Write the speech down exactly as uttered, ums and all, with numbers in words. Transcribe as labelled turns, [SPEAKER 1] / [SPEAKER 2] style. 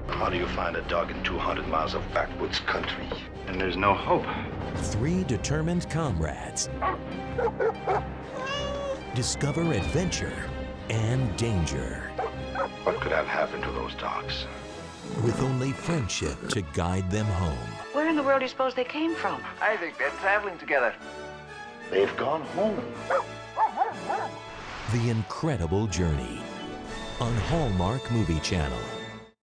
[SPEAKER 1] How do you find a dog in two hundred miles of backwoods country?
[SPEAKER 2] And there's no hope.
[SPEAKER 3] Three determined comrades discover adventure and danger
[SPEAKER 1] What could have happened to those dogs?
[SPEAKER 3] with only friendship to guide them home.
[SPEAKER 4] Where in the world do you suppose they came from?
[SPEAKER 2] I think they're traveling together.
[SPEAKER 1] They've gone home.
[SPEAKER 3] The Incredible Journey on Hallmark Movie Channel.